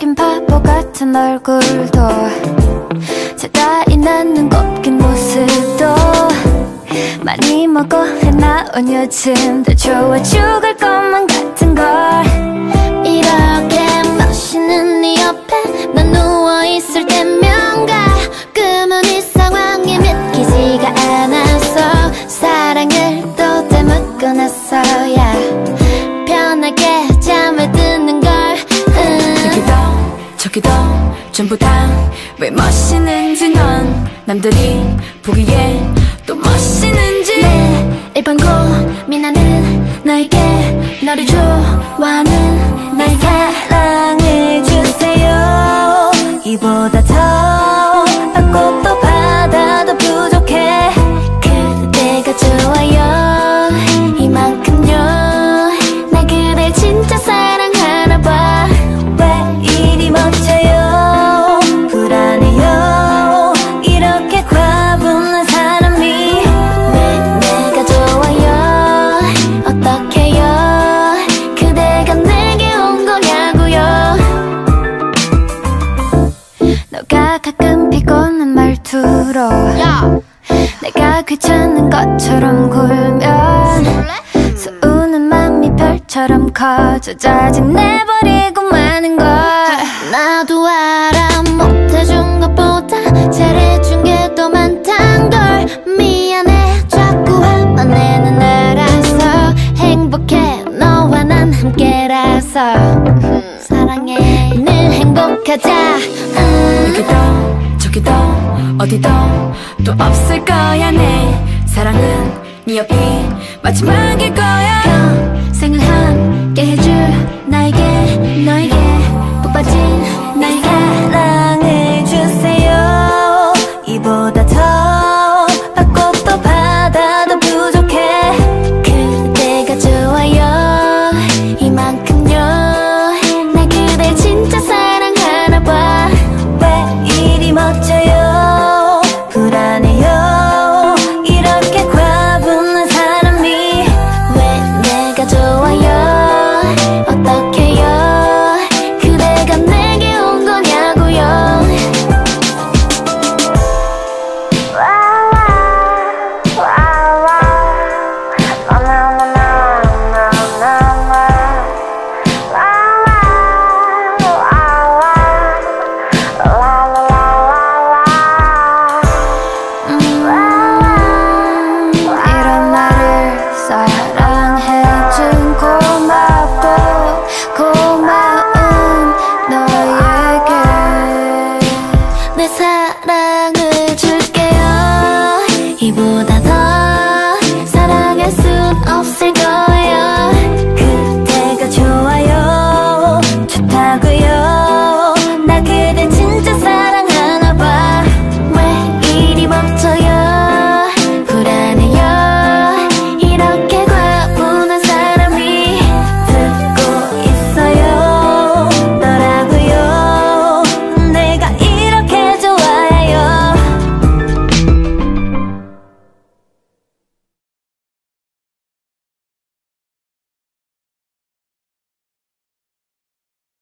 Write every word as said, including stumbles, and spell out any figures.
꺾인 바보 같은 얼굴도 잘 따위 낳는 꺾인 모습도 많이 먹어 해나온 요즘도 좋아 죽을 것만 같은 걸. 이렇게 멋있는 네 옆에 난 누워있을 때면 가끔은 이 상황이 믿기지가 않아서 사랑을 또 되묻고 나서야 편하게 잠을 드는 걸. 음. 여기도 저기도 전부 다 왜 멋있는지 넌 남들이 보기에 또 멋있는지 네, 일번 고민하는 너에게 너를 좋아하는 날 사랑해주세요. 이보다 더 받고 또 받아도 부족해. 그대가 좋아요 이만큼요. 나 그댈 진짜 사랑하나 봐. 왜 이리 멈춰요 불안해요 이렇게 과분한 사람이. 왜 내가 좋아요 어떡해요 그대가 내게 온 거냐고요. 너가 가끔 피곤한 말투로 야 내가 귀찮은 것처럼 굴면 서운한 맘이 별처럼 커져 짜증내버리고 마는 걸. 나도 알아 못해준 것보다 잘해준 게 더 많단 걸. 미안해 자꾸 화만 내는 알아서 행복해 너와 난 함께라서. 사랑해 늘 행복하자. 음. 여기도 저기도 어디도 또 없을 거야. 내 사랑은 네 옆이 마지막일 거야.